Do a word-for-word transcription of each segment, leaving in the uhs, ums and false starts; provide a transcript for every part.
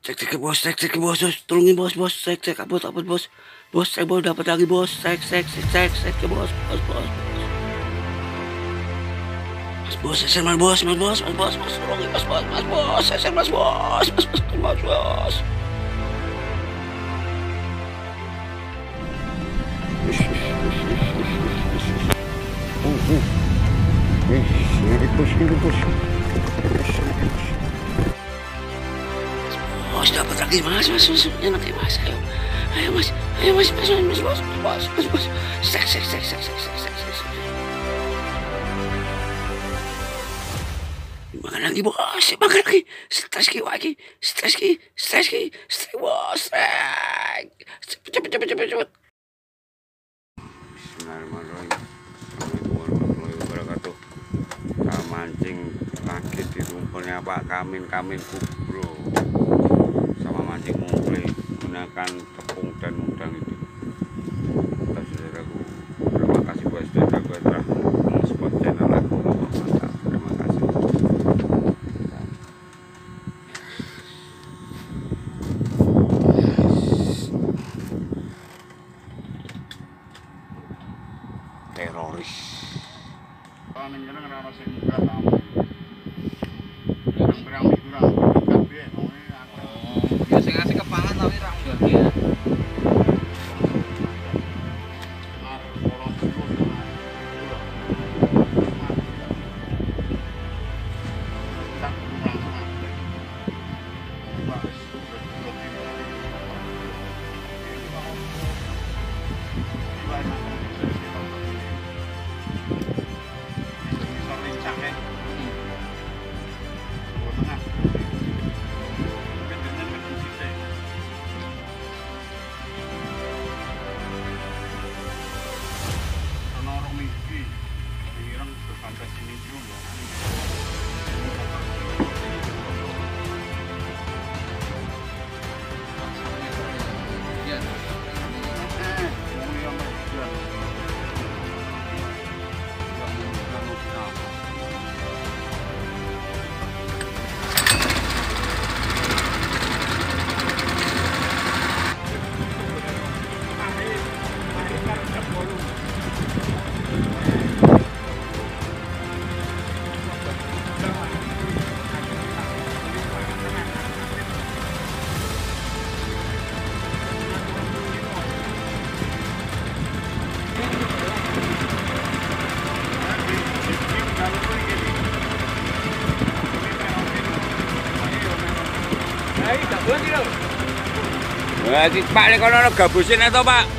Cek cek bos, cek cek bos, bos, tolongin bos, bos, cek cek abut abut bos, bos, saya baru dapat lagi bos, cek cek cek cek cek ke bos, bos, bos, mas bos, saya mas bos, mas bos, mas bos, mas tolongin mas bos, mas bos, saya mas bos, mas bos, mas bos. Uh, uh. Ih, ini bos, ini bos. Bos dapat lagi mas, mas, mas, enak ya mas, ayo, ayo mas, ayo mas, mas, mas, mas, bos, bos, mas, bos, sek, sek, sek, sek, sek, sek, sek, sek. Makan lagi bos, makan lagi, stres ki lagi, stres ki, stres ki, stres bos, stres, cepet, cepet, cepet, cepet, cepet. Bismillahirrahmanirrahim. Assalamualaikum warahmatullahi wabarakatuh. Kita mancing lagi di rumputnya Pak Kamin Kamin Kubro. Mancing mumple menggunakan tepung dan udang itu. Saudaraku, terima kasih buat saudaraku yang telah mensupport channel aku. Mantap, terima kasih. Teroris. Biasa ngasih kepangan tapi ra ya. Wah, Pak nek kono gabusin to, Pak.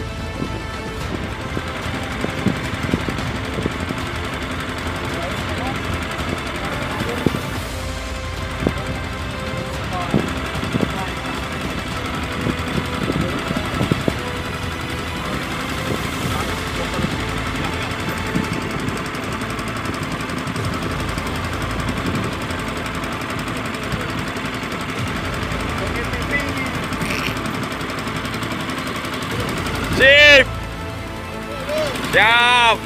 Sip. Siap.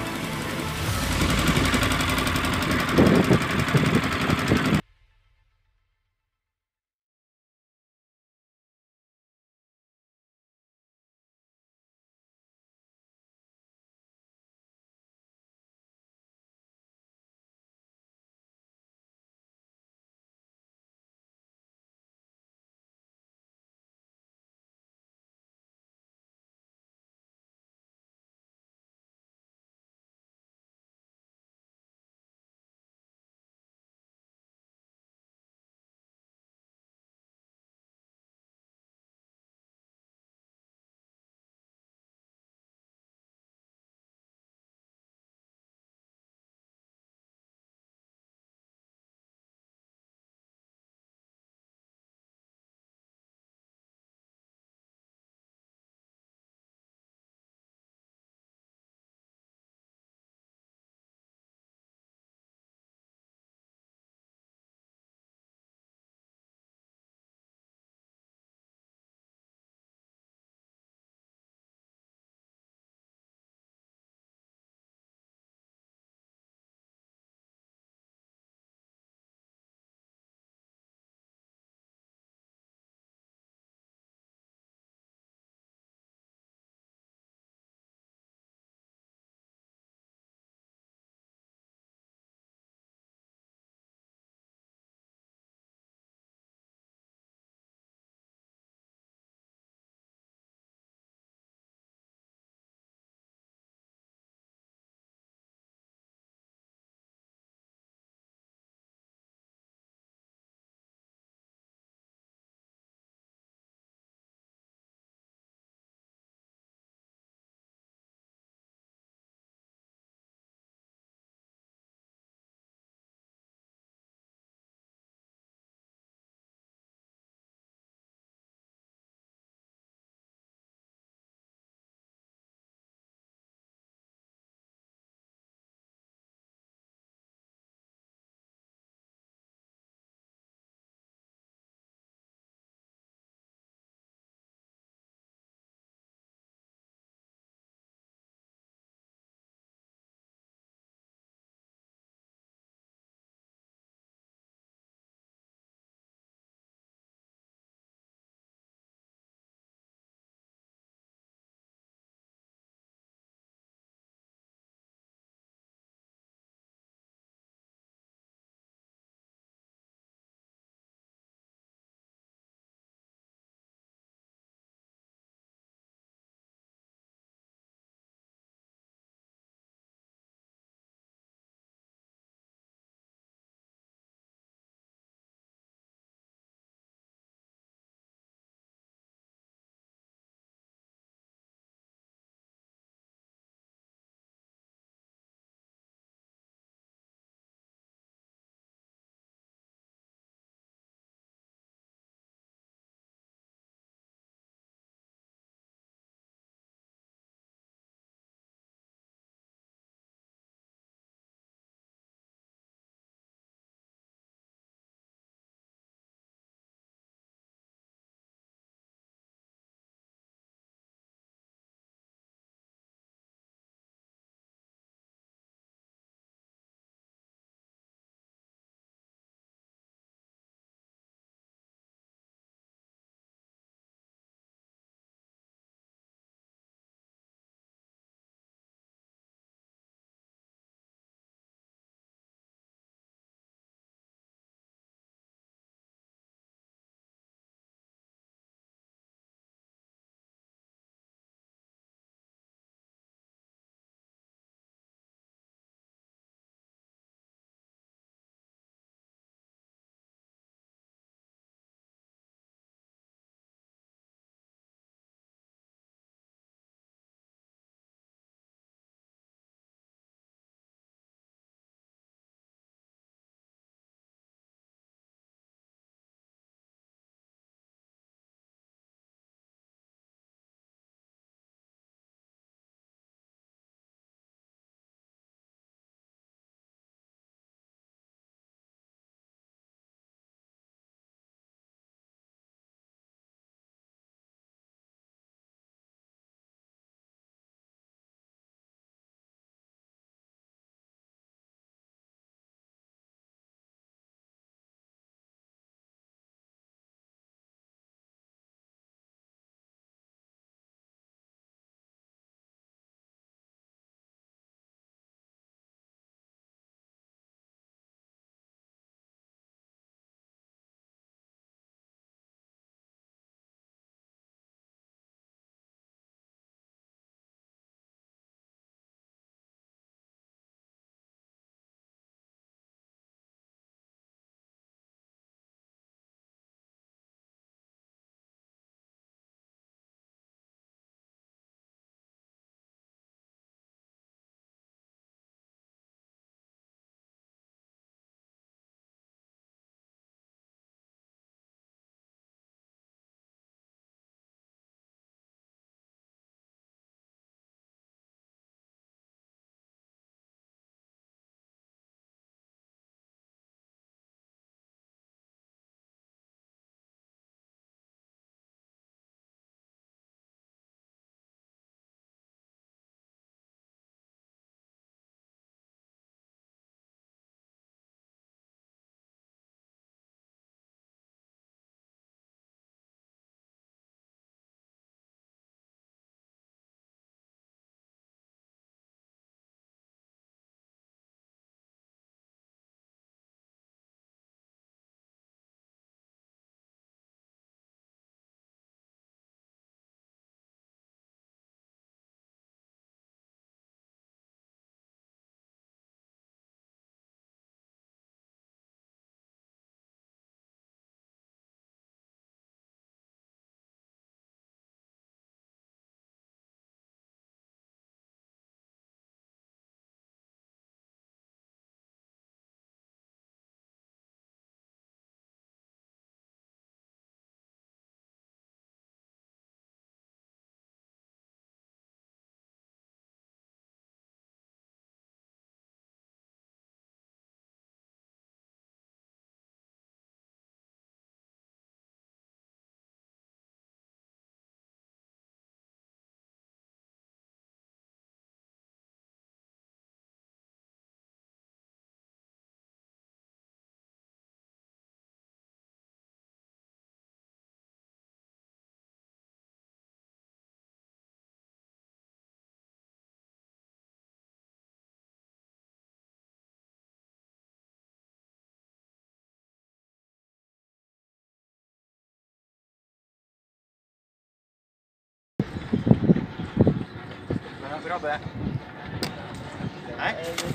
berapa ya? Eh?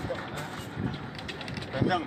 Kenceng.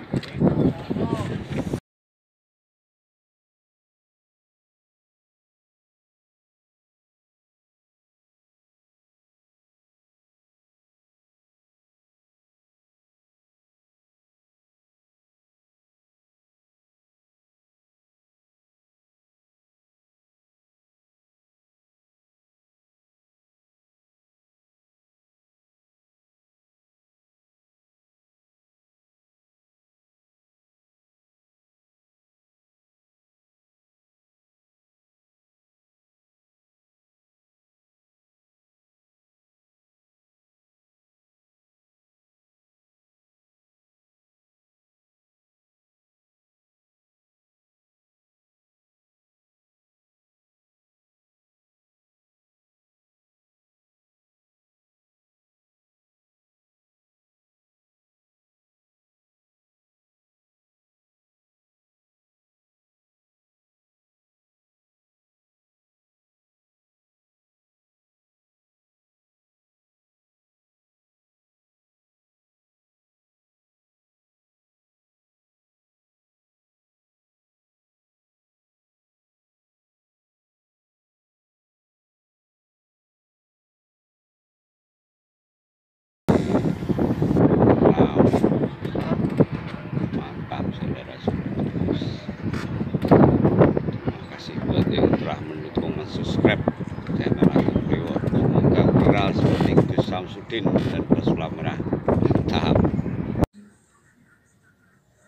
Subscribe channel Agung Priwo, semoga viral seperti Gus Samsudin dan Bos Lamrah. Mantap.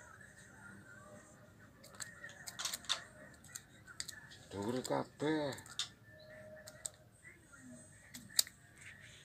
Dhuwur kabeh.